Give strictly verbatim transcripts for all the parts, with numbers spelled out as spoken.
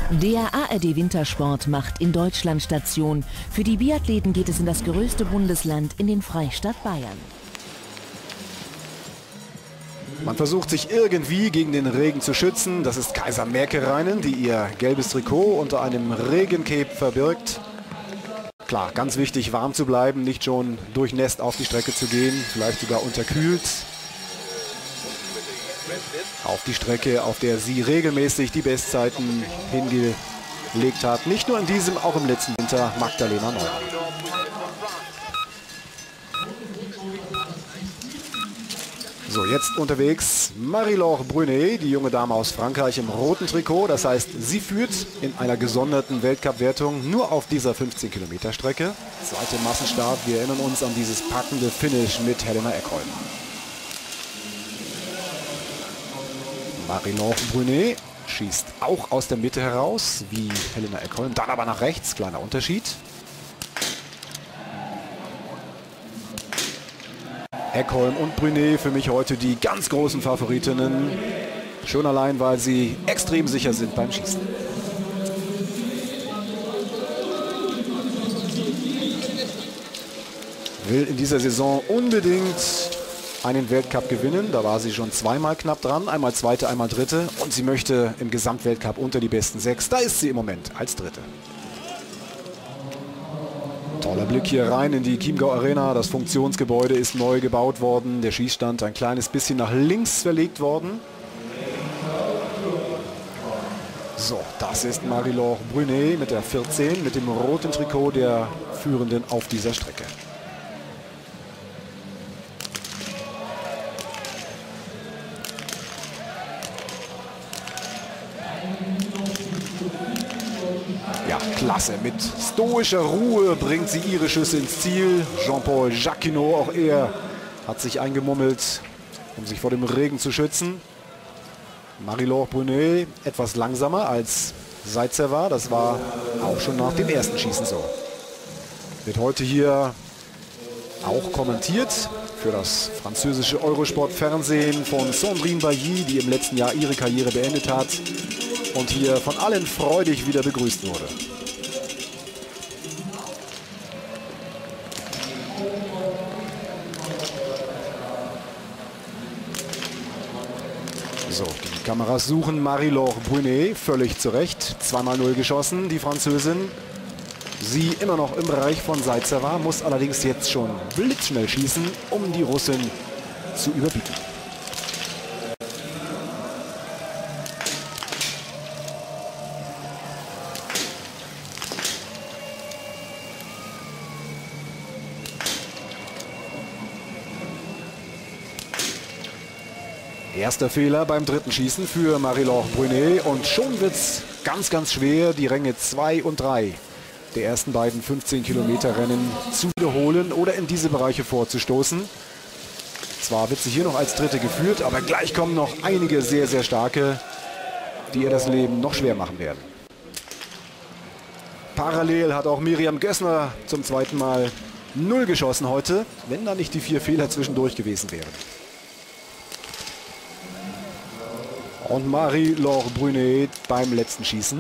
Der A R D Wintersport macht in Deutschland Station. Für die Biathleten geht es in das größte Bundesland, in den Freistaat Bayern. Man versucht sich irgendwie gegen den Regen zu schützen. Das ist Kaiser Mäkereinen, die ihr gelbes Trikot unter einem Regencape verbirgt. Klar, ganz wichtig, warm zu bleiben, nicht schon durchnässt auf die Strecke zu gehen, vielleicht sogar unterkühlt. Auf die Strecke, auf der sie regelmäßig die Bestzeiten hingelegt hat. Nicht nur in diesem, auch im letzten Winter, Magdalena Neuner. So, jetzt unterwegs Marie-Laure Brunet, die junge Dame aus Frankreich im roten Trikot. Das heißt, sie führt in einer gesonderten Weltcup-Wertung nur auf dieser fünfzehn Kilometer Strecke. Zweite Massenstart, wir erinnern uns an dieses packende Finish mit Helena Ekholm. Marie-Laure Brunet schießt auch aus der Mitte heraus, wie Helena Ekholm, dann aber nach rechts, kleiner Unterschied. Ekholm und Brunet für mich heute die ganz großen Favoritinnen. Schon allein, weil sie extrem sicher sind beim Schießen. Will in dieser Saison unbedingt einen Weltcup gewinnen. Da war sie schon zweimal knapp dran. Einmal Zweite, einmal Dritte. Und sie möchte im Gesamtweltcup unter die besten sechs. Da ist sie im Moment als Dritte. Toller Blick hier rein in die Chiemgau Arena. Das Funktionsgebäude ist neu gebaut worden. Der Schießstand ein kleines bisschen nach links verlegt worden. So, das ist Marie-Laure Brunet mit der vierzehn, mit dem roten Trikot der Führenden auf dieser Strecke. Ja, klasse. Mit stoischer Ruhe bringt sie ihre Schüsse ins Ziel. Jean-Paul Jacquinot, auch er hat sich eingemummelt, um sich vor dem Regen zu schützen. Marie-Laure Brunet etwas langsamer als Zaitsev war. Das war auch schon nach dem ersten Schießen so. Wird heute hier auch kommentiert für das französische Eurosport-Fernsehen von Sandrine Bailly, die im letzten Jahr ihre Karriere beendet hat und hier von allen freudig wieder begrüßt wurde. So, die Kameras suchen Marie-Laure Brunet, völlig zu Recht. zweimal null geschossen, die Französin. Sie immer noch im Bereich von Zaitsev, muss allerdings jetzt schon blitzschnell schießen, um die Russin zu überbieten. Erster Fehler beim dritten Schießen für Marie-Laure Brunet und schon wird es ganz, ganz schwer, die Ränge zwei und drei der ersten beiden fünfzehn Kilometer Rennen zu wiederholen oder in diese Bereiche vorzustoßen. Zwar wird sie hier noch als Dritte geführt, aber gleich kommen noch einige sehr, sehr starke, die ihr das Leben noch schwer machen werden. Parallel hat auch Miriam Gössner zum zweiten Mal null geschossen heute, wenn da nicht die vier Fehler zwischendurch gewesen wären. Und Marie-Laure Brunet beim letzten Schießen.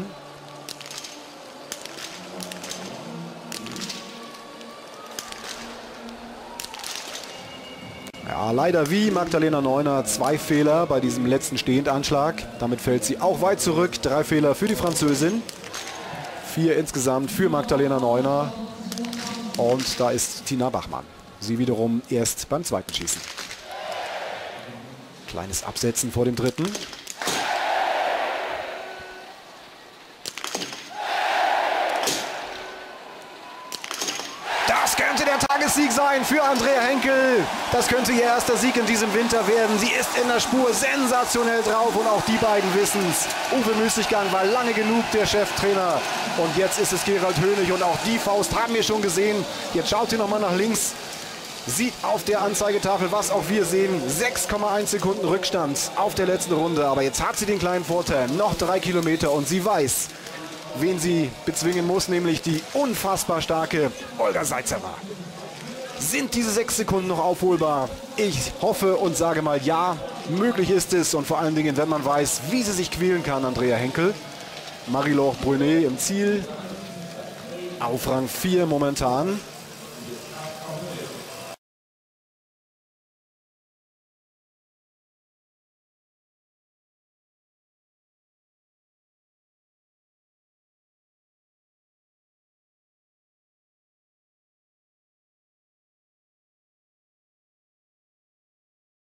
Ja, leider wie Magdalena Neuner zwei Fehler bei diesem letzten Stehendanschlag. Damit fällt sie auch weit zurück. Drei Fehler für die Französin. Vier insgesamt für Magdalena Neuner. Und da ist Tina Bachmann. Sie wiederum erst beim zweiten Schießen. Kleines Absetzen vor dem dritten. Das könnte der Tagessieg sein für Andrea Henkel. Das könnte ihr erster Sieg in diesem Winter werden. Sie ist in der Spur sensationell drauf und auch die beiden wissen es. Uwe Müßiggang war lange genug der Cheftrainer. Und jetzt ist es Gerald Hönig und auch die Faust haben wir schon gesehen. Jetzt schaut ihr nochmal nach links. Sieht auf der Anzeigetafel, was auch wir sehen, sechs Komma eins Sekunden Rückstand auf der letzten Runde. Aber jetzt hat sie den kleinen Vorteil, noch drei Kilometer und sie weiß, wen sie bezwingen muss, nämlich die unfassbar starke Olga Zaitsev. Sind diese sechs Sekunden noch aufholbar? Ich hoffe und sage mal ja, möglich ist es und vor allen Dingen, wenn man weiß, wie sie sich quälen kann, Andrea Henkel. Marie-Laure Brunet im Ziel. Auf Rang vier momentan.